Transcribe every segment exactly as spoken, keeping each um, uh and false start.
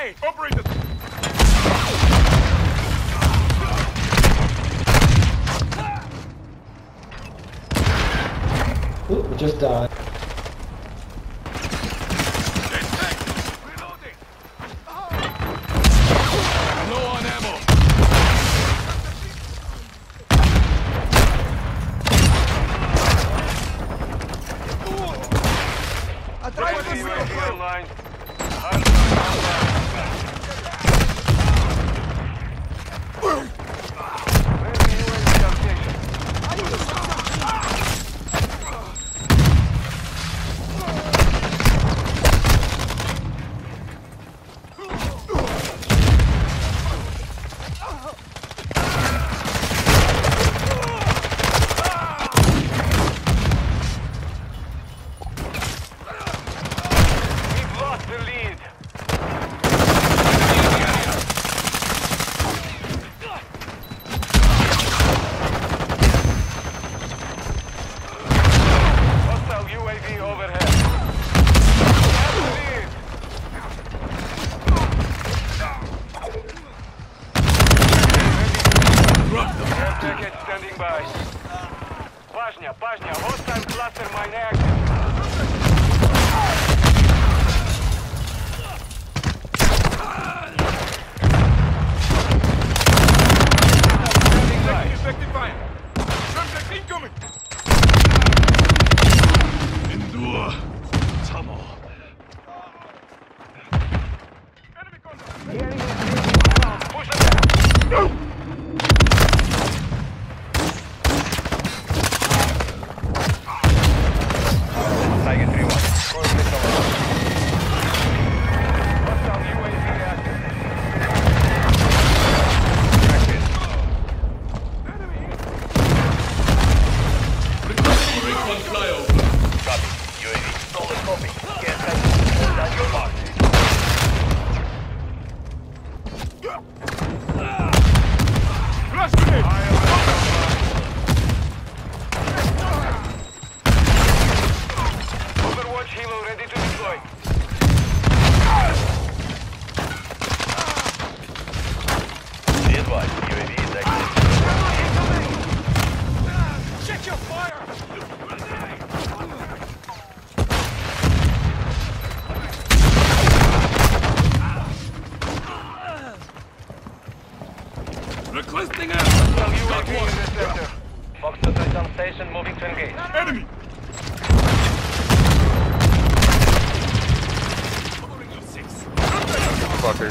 grenade! Operator! Ooh, we just died. Reloading! Low on ammo! I tried to U A V online. Standing by. Pajnia, Pajnia, hostile cluster mine active. Standing by. Effective fire. Subject incoming. Endure. Tamo. Enemy contact. Push them down. Requesting out! Well, U A V in this sector. Fox to touchdown station, moving to engage. Enemy! Fucker.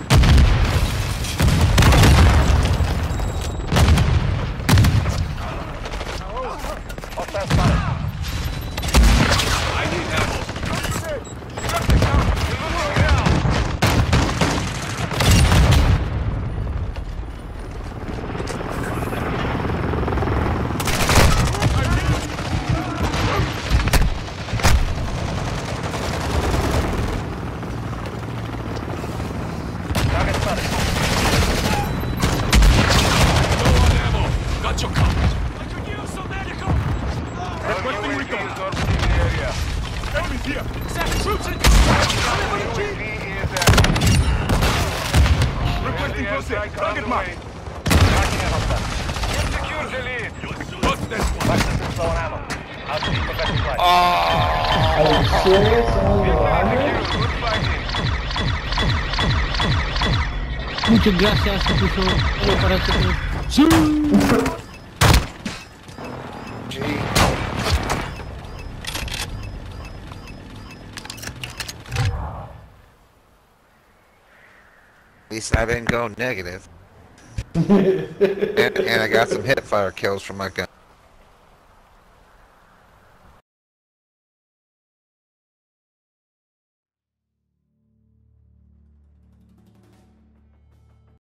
Hostile spotted. I need ammo. Subject down. You're losing ground. Target mark. Secure the lead. What's this one? Access is low on ammo. I'll see protected flight. Are you serious? Good fighting. Muchas gracias, se puso uno para hacer. ¡Sí! At least I didn't go negative. and, and I got some hip fire kills from my gun.